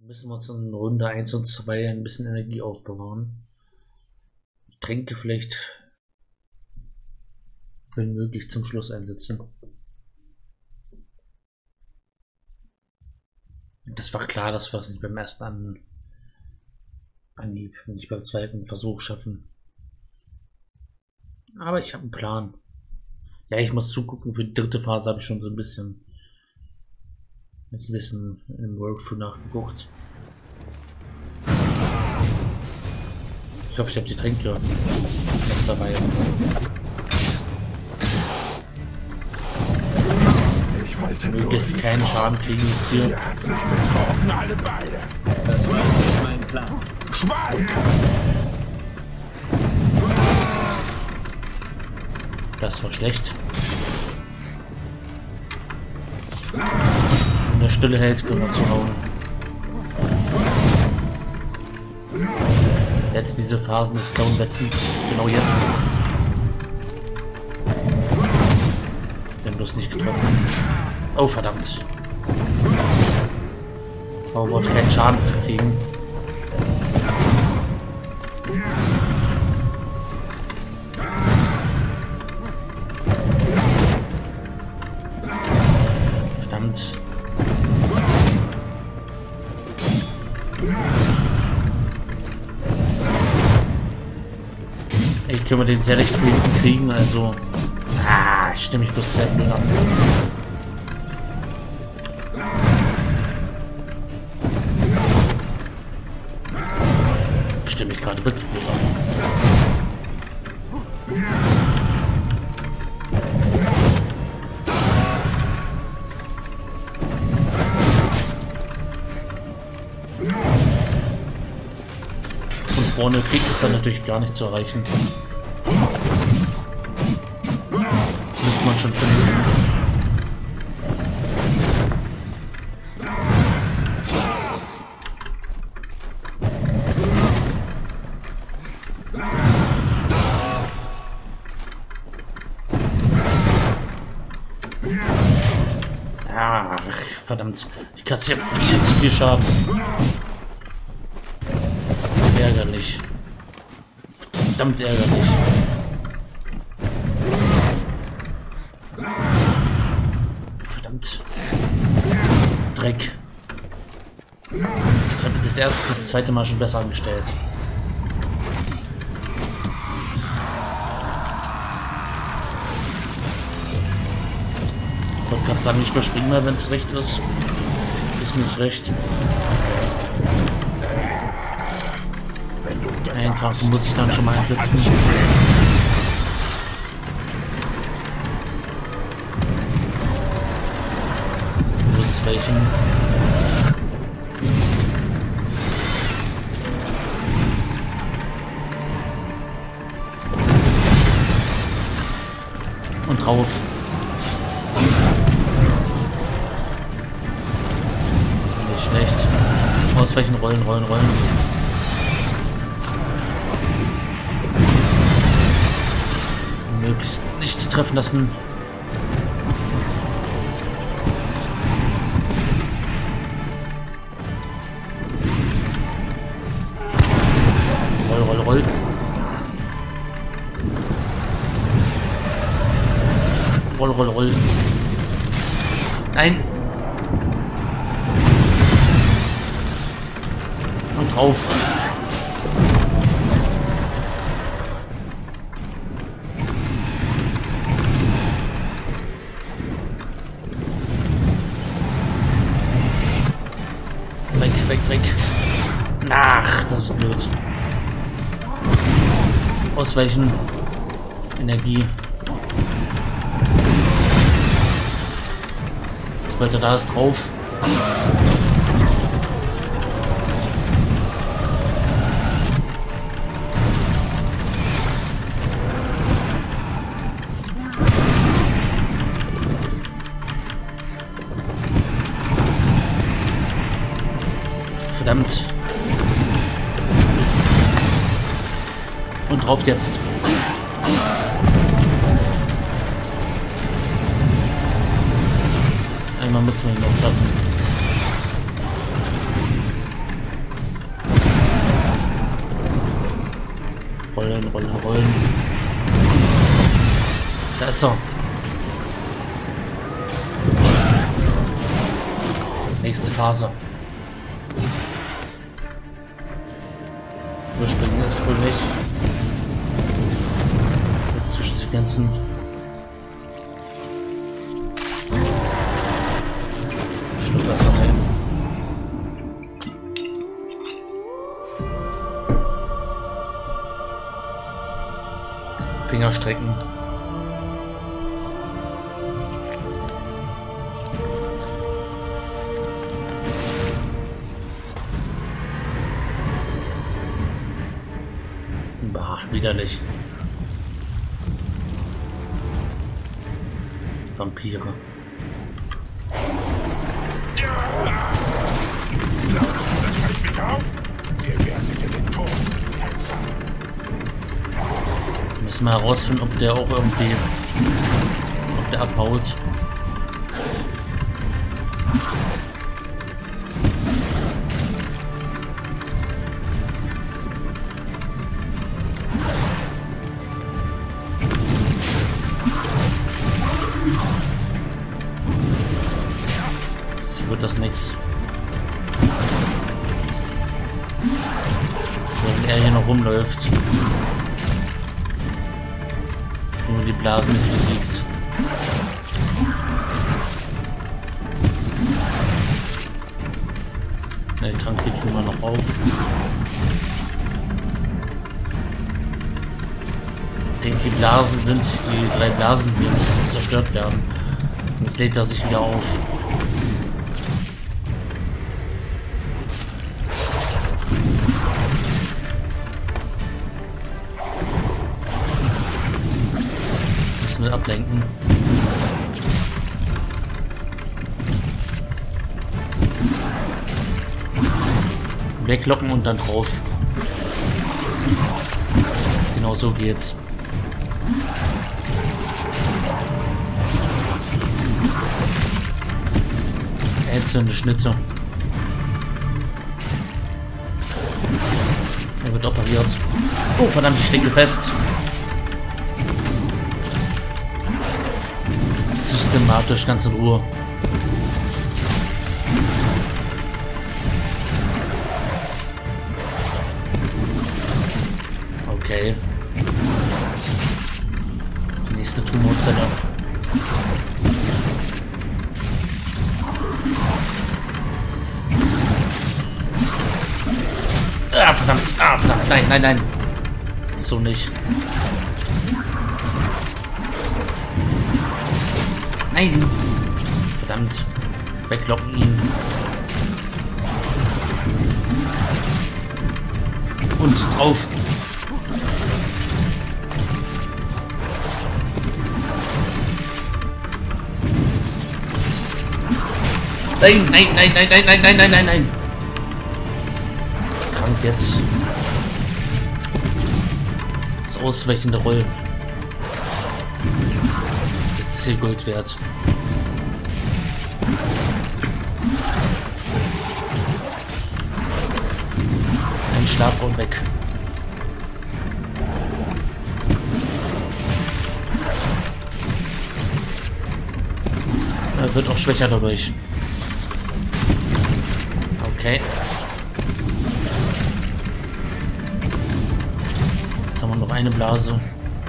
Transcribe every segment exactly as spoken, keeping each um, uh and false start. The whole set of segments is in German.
Müssen wir uns in Runde eins und zwei ein bisschen Energie aufbewahren. Tränke vielleicht, wenn möglich, zum Schluss einsetzen. Das war klar, dass wir es nicht beim ersten An Anhieb, nicht beim zweiten Versuch schaffen. Aber ich habe einen Plan. Ja, ich muss zugucken, für die dritte Phase habe ich schon so ein bisschen mit ein bisschen im Workflow nachgeguckt. Ich hoffe, ich habe die Tränke noch dabei. Ich wollte möglichst keinen Schaden kriegen jetzt hier. Wir brauchen alle beide. Das war nicht mein Plan. Schweig! Das war schlecht. Wenn der Stille hält, können wir zuhauen. Jetzt diese Phasen des blauen Wetzens. Genau jetzt. Wir haben bloß nicht getroffen. Oh, verdammt. Oh, wollte keinen Schaden kriegen. Verdammt. Ich können wir den sehr recht früh hinten kriegen, also. Ah, ich stimme mich bloß sehr blöd an. Stimme ich gerade wirklich blöd an. Von vorne kriegt es dann natürlich gar nicht zu erreichen. Müsste man schon finden. Ah, verdammt. Ich kassiere viel zu viel Schaden. Ärgerlich. Verdammt ärgerlich. Verdammt. Dreck. Ich habe das erste, das zweite Mal schon besser angestellt. Ich wollte gerade sagen, ich überspringe mal, wenn es recht ist. Ist nicht recht. Einen Tag muss ich dann schon mal einsetzen. Muss welchen. Und drauf. Nicht schlecht. Ausweichen, rollen, rollen, rollen. Möglichst nicht treffen lassen. Roll, roll, roll. Roll, roll, roll. Nein. Und drauf. Weg, weg, weg. Ach, das ist blöd. Ausweichen. Energie. Sobald er da ist, drauf. Verdammt. Und drauf jetzt. Einmal müssen wir ihn noch treffen. Rollen, rollen, rollen. Da ist er. Nächste Phase. Überspringen ist wohl nicht. Jetzt zwischen die ganzen Schluckwasser rein. Finger strecken. Bah, widerlich. Vampire. Glaubst du, das hält mich auf? Wir werden dir den Tod heimzahlen. Müssen wir herausfinden, ob der auch irgendwie, ob der abhaut. So wird das nix. Während er hier noch rumläuft. Nur die Blasen nicht besiegt. Der Trank geht immer noch auf. Ich denke, die Blasen sind die drei Blasen, die müssen zerstört werden. Jetzt lädt er sich wieder auf. Müssen ablenken. Weglocken und dann drauf. Genau so geht's. Einzelne Schnitze. Er wird operiert. Oh verdammt, ich stecke fest. Systematisch, ganz in Ruhe. Okay. Die nächste Tumorzelle. Ah, verdammt. Ah, verdammt. Nein, nein, nein. So nicht. Nein! Verdammt. Weglocken ihn. Und drauf. Nein, nein, nein, nein, nein, nein, nein, nein, nein, nein. Krank jetzt. Das ausweichende Rollen. Hier Gold wert. Ein Schlagraum weg. Er wird auch schwächer dadurch. Okay. Jetzt haben wir noch eine Blase.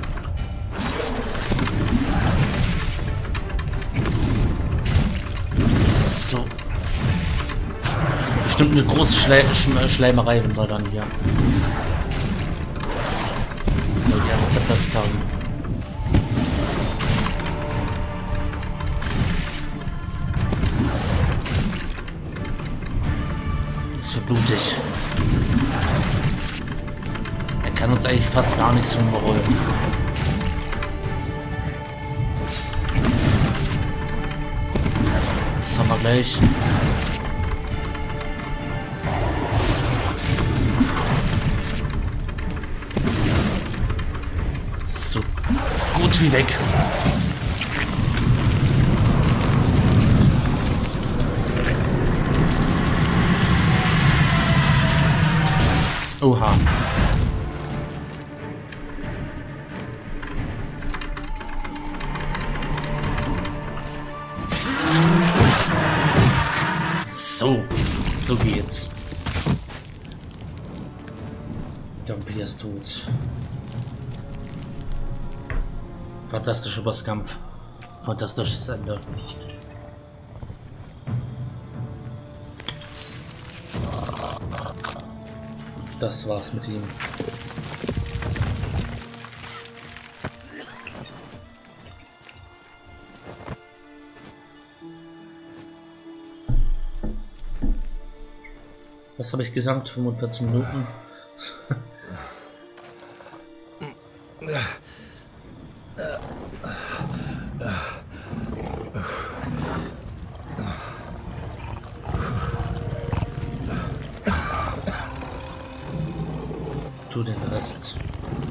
So. Bestimmt eine große Schle Sch Schleimerei, wenn wir dann hier die anderen zerplatzt haben. Das wird blutig. Er kann uns eigentlich fast gar nichts überholen. Das haben wir gleich. So gut wie weg. Oha. So geht's. Dampier ist tot. Fantastischer Bosskampf. Fantastisches Ende. Das war's mit ihm. Was habe ich gesagt? fünfundvierzig Minuten. Tu den Rest.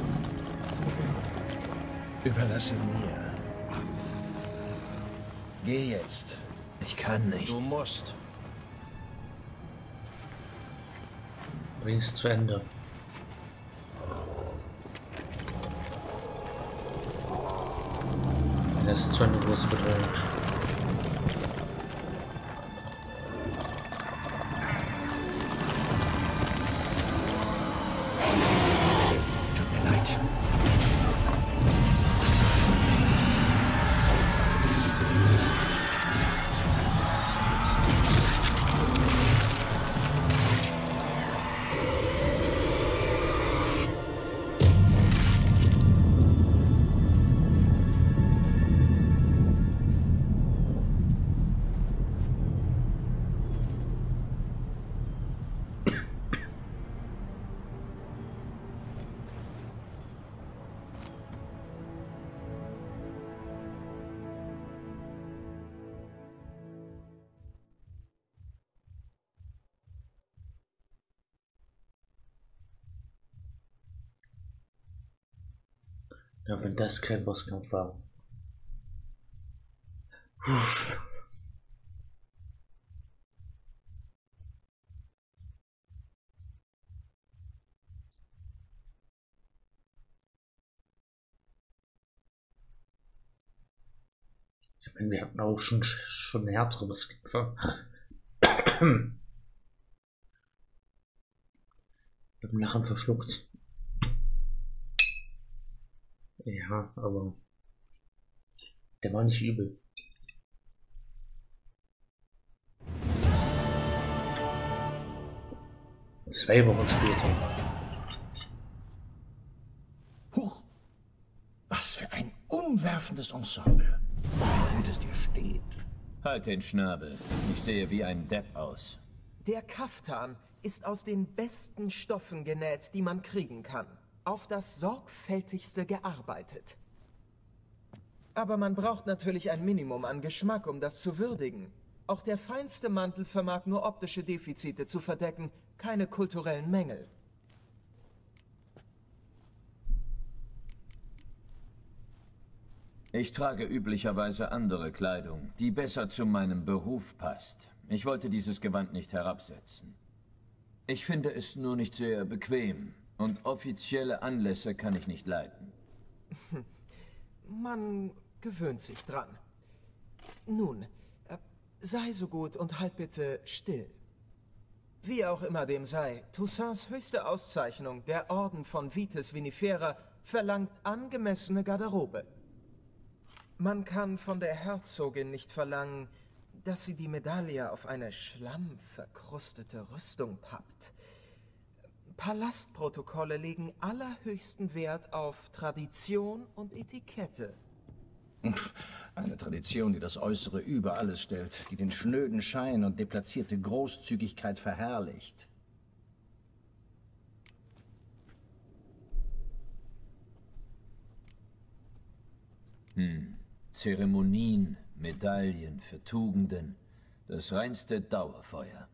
Überlasse mir. Geh jetzt. Ich kann nicht. Du musst. Bring's zu Ende. Er ist zu eine große Bedrohung. Tut mir leid. Ja, wenn das kein Bosskampf war. Uff. Ich meine, wir hatten auch schon, schon härtere Bosskämpfe. Ich hab Lachen verschluckt. Ja, aber der war nicht übel. Zwei Wochen später. Huch! Was für ein umwerfendes Ensemble. Wie gut es dir steht. Halt den Schnabel. Ich sehe wie ein Depp aus. Der Kaftan ist aus den besten Stoffen genäht, die man kriegen kann. Auf das sorgfältigste gearbeitet. Aber man braucht natürlich ein Minimum an Geschmack, um das zu würdigen. Auch der feinste Mantel vermag nur optische Defizite zu verdecken, keine kulturellen Mängel. Ich trage üblicherweise andere Kleidung, die besser zu meinem Beruf passt. Ich wollte dieses Gewand nicht herabsetzen. Ich finde es nur nicht sehr bequem. Und offizielle Anlässe kann ich nicht leiten. Man gewöhnt sich dran. Nun, äh, sei so gut und halt bitte still. Wie auch immer dem sei, Toussaints höchste Auszeichnung, der Orden von Vitis Vinifera, verlangt angemessene Garderobe. Man kann von der Herzogin nicht verlangen, dass sie die Medaille auf eine schlammverkrustete Rüstung pappt. Palastprotokolle legen allerhöchsten Wert auf Tradition und Etikette. Eine Tradition, die das Äußere über alles stellt, die den schnöden Schein und deplatzierte Großzügigkeit verherrlicht. Hm. Zeremonien, Medaillen für Tugenden, das reinste Dauerfeuer.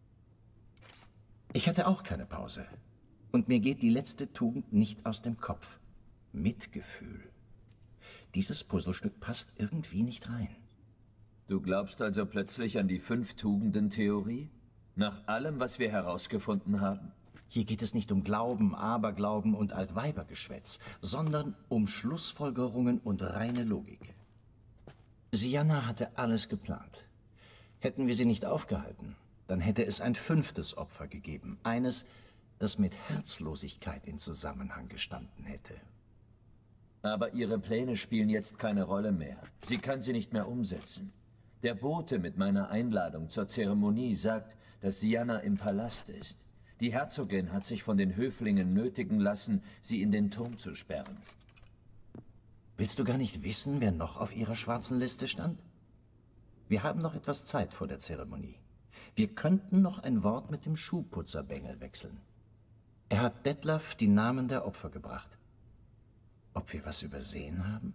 Ich hatte auch keine Pause. Und mir geht die letzte Tugend nicht aus dem Kopf. Mitgefühl. Dieses Puzzlestück passt irgendwie nicht rein. Du glaubst also plötzlich an die Fünf-Tugenden-Theorie? Nach allem, was wir herausgefunden haben? Hier geht es nicht um Glauben, Aberglauben und Altweibergeschwätz, sondern um Schlussfolgerungen und reine Logik. Sianna hatte alles geplant. Hätten wir sie nicht aufgehalten, dann hätte es ein fünftes Opfer gegeben. Eines, das mit Herzlosigkeit in Zusammenhang gestanden hätte. Aber ihre Pläne spielen jetzt keine Rolle mehr. Sie kann sie nicht mehr umsetzen. Der Bote mit meiner Einladung zur Zeremonie sagt, dass Sienna im Palast ist. Die Herzogin hat sich von den Höflingen nötigen lassen, sie in den Turm zu sperren. Willst du gar nicht wissen, wer noch auf ihrer schwarzen Liste stand? Wir haben noch etwas Zeit vor der Zeremonie. Wir könnten noch ein Wort mit dem Schuhputzerbengel wechseln. Er hat Detlef die Namen der Opfer gebracht. Ob wir was übersehen haben?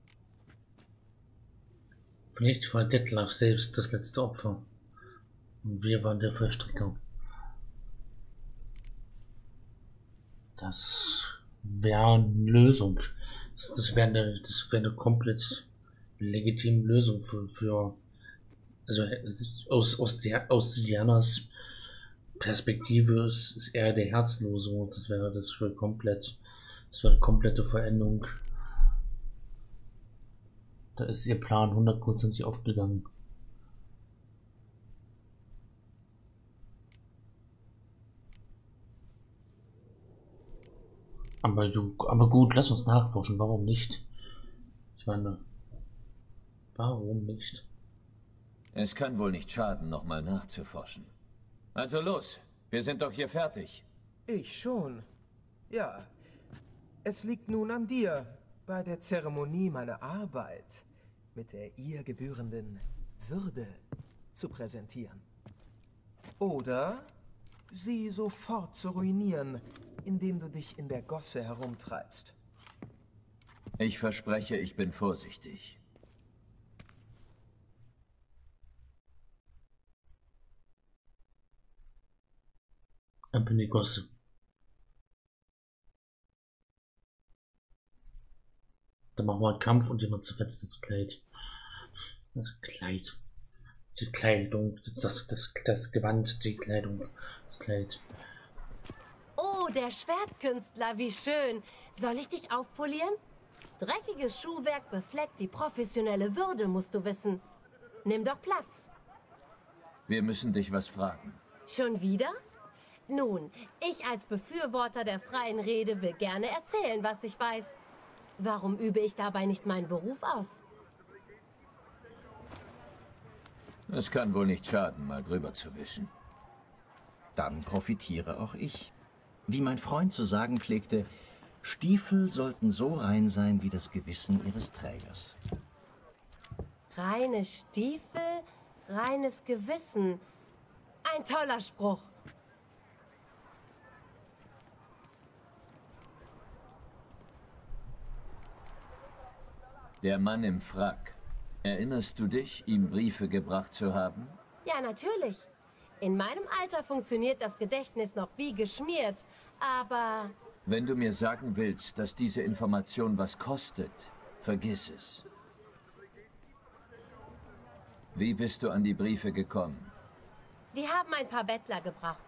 Vielleicht war Detlef selbst das letzte Opfer. Und wir waren der Vollstrecker. Das wäre eine Lösung. Das, das wäre eine, das wäre eine komplett legitime Lösung für, für also aus, aus der aus Siennas Perspektive ist, ist er der Herzlose und das wäre das für komplett, das wäre eine komplette Veränderung. Da ist ihr Plan hundertprozentig aufgegangen. Aber, du, aber gut, lass uns nachforschen. Warum nicht? Ich meine, warum nicht? Es kann wohl nicht schaden, nochmal nachzuforschen. Also los, wir sind doch hier fertig. Ich schon. Ja. Es liegt nun an dir, bei der Zeremonie meine Arbeit mit der ihr gebührenden Würde zu präsentieren. Oder sie sofort zu ruinieren, indem du dich in der Gosse herumtreibst. Ich verspreche, ich bin vorsichtig. Ab in die Gosse. Dann machen wir einen Kampf und jemand zerfetzt das Kleid. Das Kleid. Die Kleidung. Das, das, das Gewand, die Kleidung. Das Kleid. Oh, der Schwertkünstler, wie schön. Soll ich dich aufpolieren? Dreckiges Schuhwerk befleckt die professionelle Würde, musst du wissen. Nimm doch Platz. Wir müssen dich was fragen. Schon wieder? Nun, ich als Befürworter der freien Rede will gerne erzählen, was ich weiß. Warum übe ich dabei nicht meinen Beruf aus? Es kann wohl nicht schaden, mal drüber zu wischen. Dann profitiere auch ich. Wie mein Freund zu sagen pflegte, Stiefel sollten so rein sein wie das Gewissen ihres Trägers. Reine Stiefel, reines Gewissen. Ein toller Spruch. Der Mann im Frack. Erinnerst du dich, ihm Briefe gebracht zu haben? Ja, natürlich. In meinem Alter funktioniert das Gedächtnis noch wie geschmiert, aber... Wenn du mir sagen willst, dass diese Information was kostet, vergiss es. Wie bist du an die Briefe gekommen? Die haben ein paar Bettler gebracht.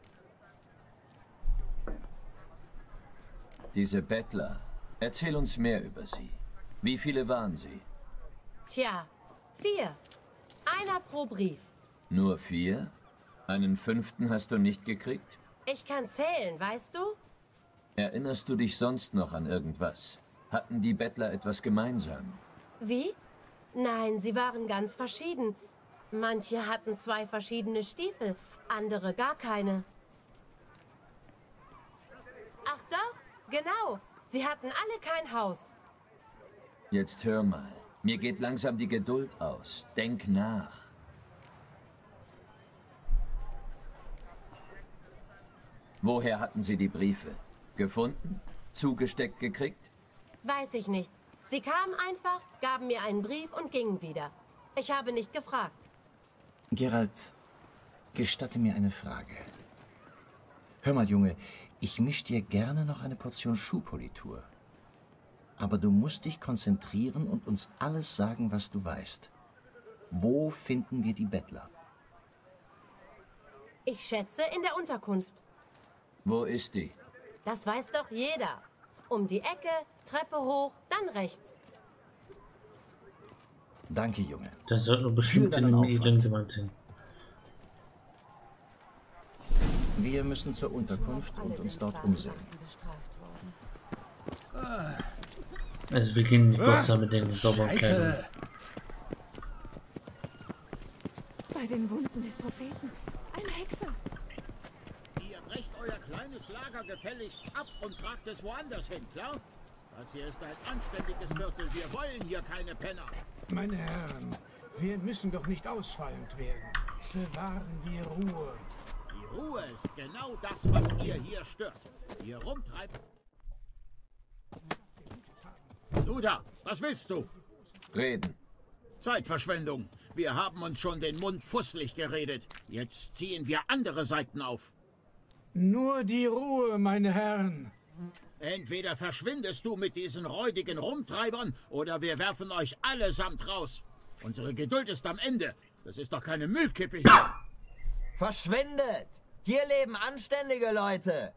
Diese Bettler, erzähl uns mehr über sie. Wie viele waren sie? Tja, vier. Einer pro Brief. Nur vier? Einen fünften hast du nicht gekriegt? Ich kann zählen, weißt du? Erinnerst du dich sonst noch an irgendwas? Hatten die Bettler etwas gemeinsam? Wie? Nein, sie waren ganz verschieden. Manche hatten zwei verschiedene Stiefel, andere gar keine. Ach doch, genau. Sie hatten alle kein Haus. Jetzt hör mal. Mir geht langsam die Geduld aus. Denk nach. Woher hatten Sie die Briefe? Gefunden? Zugesteckt gekriegt? Weiß ich nicht. Sie kamen einfach, gaben mir einen Brief und gingen wieder. Ich habe nicht gefragt. Geralt, gestatte mir eine Frage. Hör mal, Junge, ich misch dir gerne noch eine Portion Schuhpolitur. Aber du musst dich konzentrieren und uns alles sagen, was du weißt. Wo finden wir die Bettler? Ich schätze in der Unterkunft. Wo ist die? Das weiß doch jeder. Um die Ecke, Treppe hoch, dann rechts. Danke, Junge. Das sollten wir bestimmt in dem edlen Gewand hin. Wir müssen zur Unterkunft und uns dort umsehen. Also wir gehen nicht besser mit den Sauberkleidung. Bei den Wunden des Propheten. Ein Hexer. Ihr brecht euer kleines Lager gefälligst ab und tragt es woanders hin, klar? Das hier ist ein anständiges Viertel. Wir wollen hier keine Penner. Meine Herren, wir müssen doch nicht ausfallend werden. Bewahren wir Ruhe. Die Ruhe ist genau das, was ihr hier stört. Ihr rumtreibt... Du da, was willst du? Reden. Zeitverschwendung. Wir haben uns schon den Mund fusselig geredet. Jetzt ziehen wir andere Seiten auf. Nur die Ruhe, meine Herren. Entweder verschwindest du mit diesen räudigen Rumtreibern oder wir werfen euch allesamt raus. Unsere Geduld ist am Ende. Das ist doch keine Müllkippe hier. Verschwindet! Hier leben anständige Leute.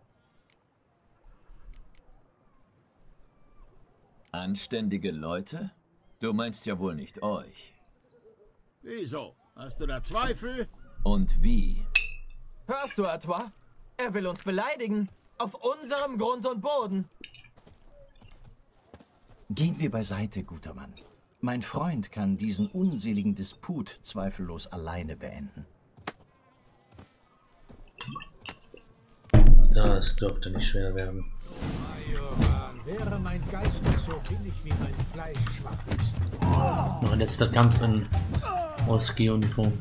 Anständige Leute? Du meinst ja wohl nicht euch. Wieso? Hast du da Zweifel? Und wie? Hörst du, Artois? Er will uns beleidigen. Auf unserem Grund und Boden. Gehen wir beiseite, guter Mann. Mein Freund kann diesen unseligen Disput zweifellos alleine beenden. Das dürfte nicht schwer werden. Majoran, wäre mein Geist nicht so billig wie mein Fleisch schwach ist. Noch ein letzter Kampf in Oski-Uniform.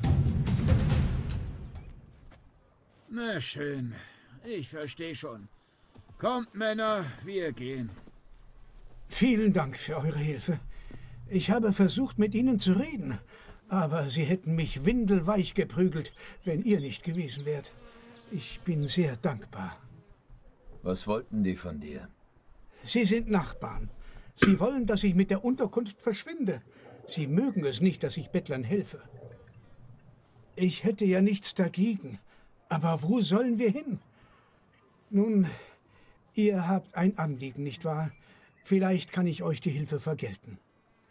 Na schön. Ich verstehe schon. Kommt, Männer, wir gehen. Vielen Dank für eure Hilfe. Ich habe versucht, mit ihnen zu reden, aber sie hätten mich windelweich geprügelt, wenn ihr nicht gewesen wärt. Ich bin sehr dankbar. Was wollten die von dir? Sie sind Nachbarn. Sie wollen, dass ich mit der Unterkunft verschwinde. Sie mögen es nicht, dass ich Bettlern helfe. Ich hätte ja nichts dagegen. Aber wo sollen wir hin? Nun, ihr habt ein Anliegen, nicht wahr? Vielleicht kann ich euch die Hilfe vergelten.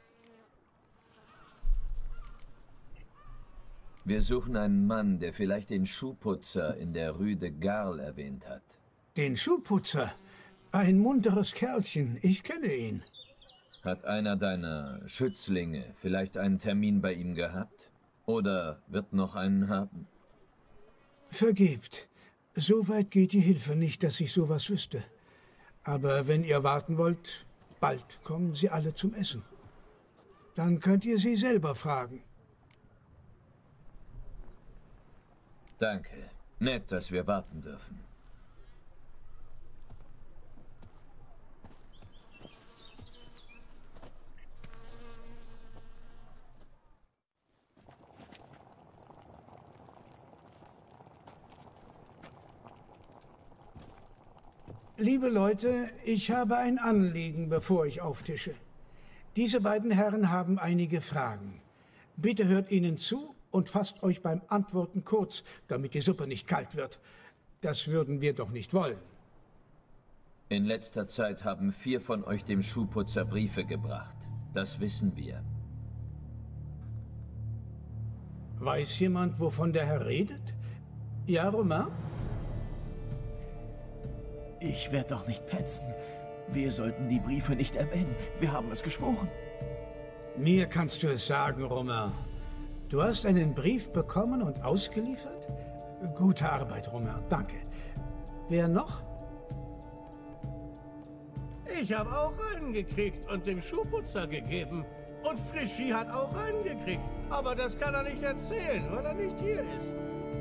Wir suchen einen Mann, der vielleicht den Schuhputzer in der Rue de Garl erwähnt hat. Den Schuhputzer? Ein munteres Kerlchen, ich kenne ihn. Hat einer deiner Schützlinge vielleicht einen Termin bei ihm gehabt? Oder wird noch einen haben? Vergebt. So weit geht die Hilfe nicht, dass ich sowas wüsste. Aber wenn ihr warten wollt, bald kommen sie alle zum Essen. Dann könnt ihr sie selber fragen. Danke. Nett, dass wir warten dürfen. Liebe Leute, ich habe ein Anliegen, bevor ich auftische. Diese beiden Herren haben einige Fragen. Bitte hört ihnen zu und fasst euch beim Antworten kurz, damit die Suppe nicht kalt wird. Das würden wir doch nicht wollen. In letzter Zeit haben vier von euch dem Schuhputzer Briefe gebracht. Das wissen wir. Weiß jemand, wovon der Herr redet? Ja, Romain? Ich werde doch nicht petzen. Wir sollten die Briefe nicht erwähnen. Wir haben es geschworen. Mir kannst du es sagen, Romain. Du hast einen Brief bekommen und ausgeliefert? Gute Arbeit, Romain, danke. Wer noch? Ich habe auch einen gekriegt und dem Schuhputzer gegeben. Und Frischi hat auch einen gekriegt. Aber das kann er nicht erzählen, weil er nicht hier ist.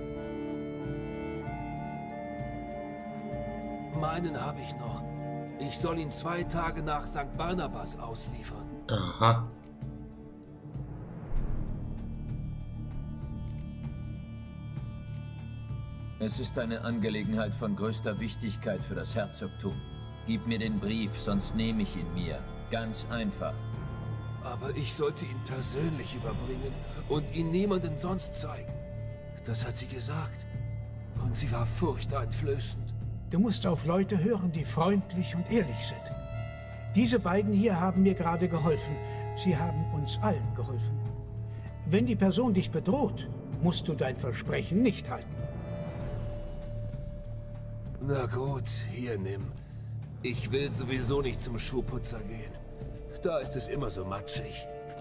Meinen habe ich noch. Ich soll ihn zwei Tage nach Sankt Barnabas ausliefern. Aha. Es ist eine Angelegenheit von größter Wichtigkeit für das Herzogtum. Gib mir den Brief, sonst nehme ich ihn mir. Ganz einfach. Aber ich sollte ihn persönlich überbringen und ihn niemandem sonst zeigen. Das hat sie gesagt. Und sie war furchteinflößend. Du musst auf Leute hören, die freundlich und ehrlich sind. Diese beiden hier haben mir gerade geholfen. Sie haben uns allen geholfen. Wenn die Person dich bedroht, musst du dein Versprechen nicht halten. Na gut, hier nimm. Ich will sowieso nicht zum Schuhputzer gehen. Da ist es immer so matschig.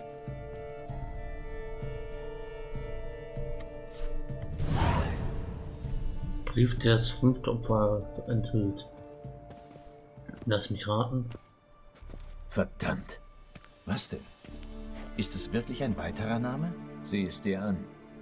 Brief, der das fünfte Opfer enthüllt. Lass mich raten. Verdammt. Was denn? Ist es wirklich ein weiterer Name? Sieh es dir an.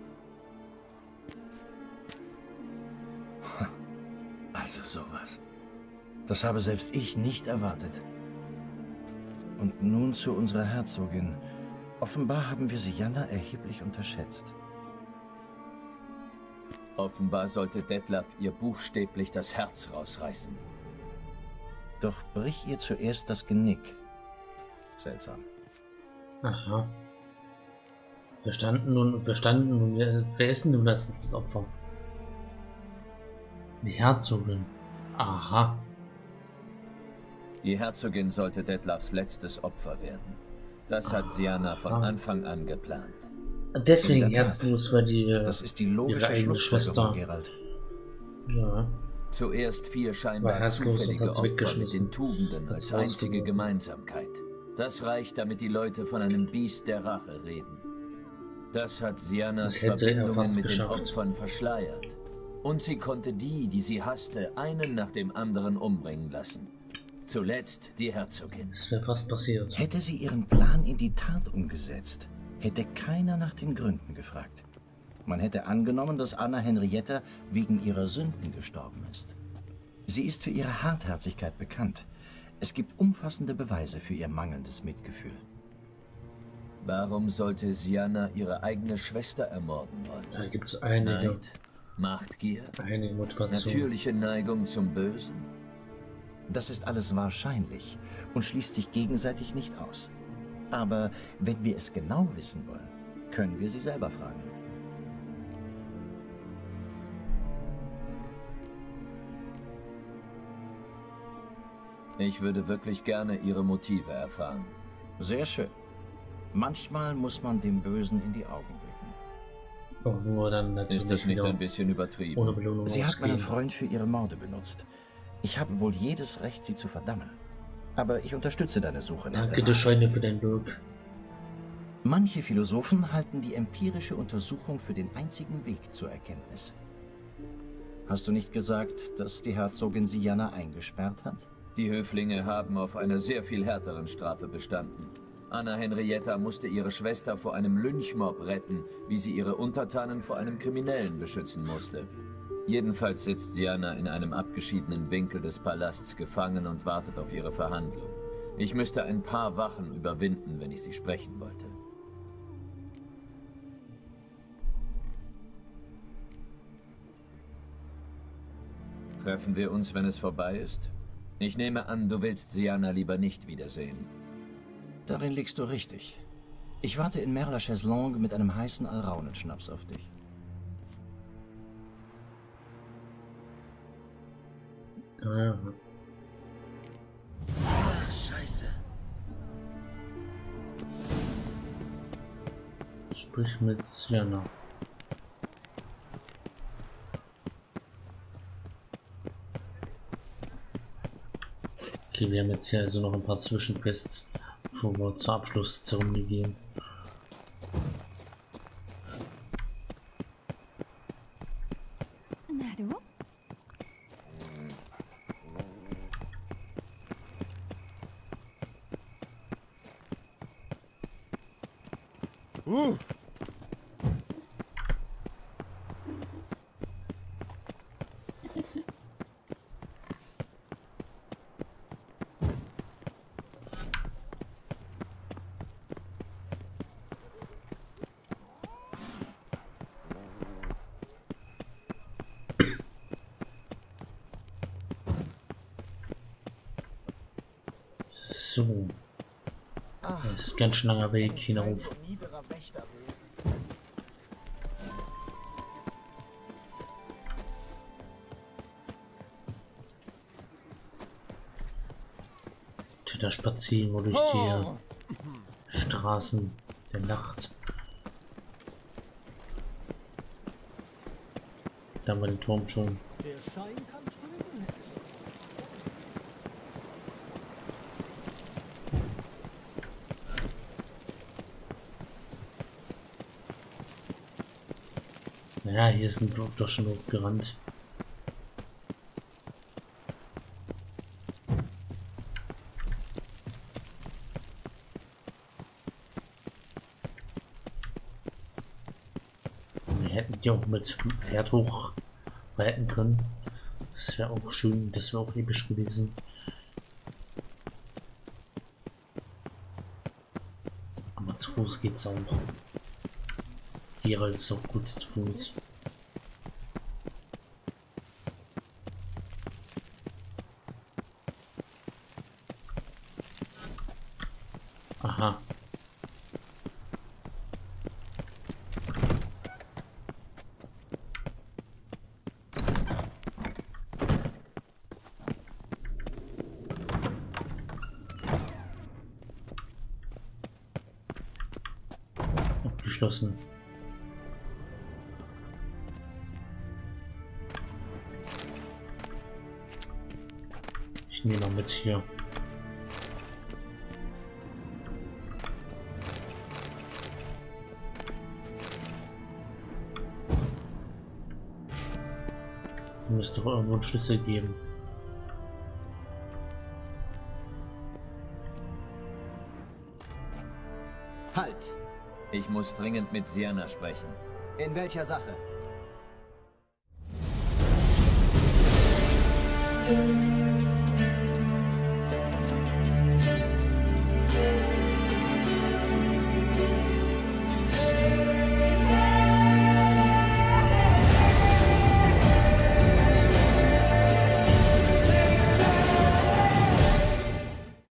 Also sowas. Das habe selbst ich nicht erwartet. Und nun zu unserer Herzogin. Offenbar haben wir Sianna erheblich unterschätzt. Offenbar sollte Detlef ihr buchstäblich das Herz rausreißen. Doch brich ihr zuerst das Genick. Seltsam. Aha. Verstanden nun, verstanden nun, wer ist denn nun das letzte Opfer? Die Herzogin. Aha. Die Herzogin sollte Detlefs letztes Opfer werden. Das hat Sianna von Anfang an geplant. Deswegen herzlos, weil die, das ist die logische Schwester, Geralt. Ja. Zuerst vier scheinbar zufällige Opfer mit den Tugenden als einzige Gemeinsamkeit. Das reicht, damit die Leute von einem Biest der Rache reden. Das hat Siannas Verbindungen mit den Opfern verschleiert. Und sie konnte die, die sie hasste, einen nach dem anderen umbringen lassen. Zuletzt die Herzogin. Es wäre fast passiert. Hätte sie ihren Plan in die Tat umgesetzt, hätte keiner nach den Gründen gefragt. Man hätte angenommen, dass Anna Henrietta wegen ihrer Sünden gestorben ist. Sie ist für ihre Hartherzigkeit bekannt. Es gibt umfassende Beweise für ihr mangelndes Mitgefühl. Warum sollte Sianna ihre eigene Schwester ermorden wollen? Da gibt es einige. Neid, Machtgier, einige Motivationen. Natürliche Neigung zum Bösen. Das ist alles wahrscheinlich und schließt sich gegenseitig nicht aus. Aber wenn wir es genau wissen wollen, können wir sie selber fragen. Ich würde wirklich gerne ihre Motive erfahren. Sehr schön. Manchmal muss man dem Bösen in die Augen blicken. Obwohl dann natürlich ist das nicht ein bisschen übertrieben? Ohne Belohnung Sie ausgehen. hat meinen Freund für ihre Morde benutzt. Ich habe wohl jedes Recht, sie zu verdammen. Aber ich unterstütze deine Suche nach Danke der dir, Scheune, für dein Glück. Manche Philosophen halten die empirische Untersuchung für den einzigen Weg zur Erkenntnis. Hast du nicht gesagt, dass die Herzogin Sianna eingesperrt hat? Die Höflinge haben auf einer sehr viel härteren Strafe bestanden. Anna Henrietta musste ihre Schwester vor einem Lynchmob retten, wie sie ihre Untertanen vor einem Kriminellen beschützen musste. Jedenfalls sitzt Sianna in einem abgeschiedenen Winkel des Palasts gefangen und wartet auf ihre Verhandlung. Ich müsste ein paar Wachen überwinden, wenn ich sie sprechen wollte. Treffen wir uns, wenn es vorbei ist? Ich nehme an, du willst Sianna lieber nicht wiedersehen. Darin liegst du richtig. Ich warte in Merla Chaiselongue mit einem heißen Alraunenschnaps auf dich. Ah, Ach, Scheiße. Sprich mit Sianna. Okay, wir haben jetzt hier also noch ein paar Zwischenquests, bevor wir zur Abschlusszeremonie gehen. Na du? Uh. So. Das ist ein ganz schön langer Weg hinauf. Da spazieren wir durch die Straßen der Nacht. Da haben wir den Turm schon. Der Schein kann trügen. Ja, hier sind wir doch schon hochgerannt. Wir hätten die auch mit dem Pferd hoch reiten können. Das wäre auch schön, das wäre auch episch gewesen. Aber zu Fuß geht's auch. Geralt ist auch gut zu Fuß. Aha. Abgeschlossen. Ich nehme mal mit hier. Müsste doch irgendwo einen Schlüssel geben. Halt! Ich muss dringend mit Sienna sprechen. In welcher Sache? Ähm.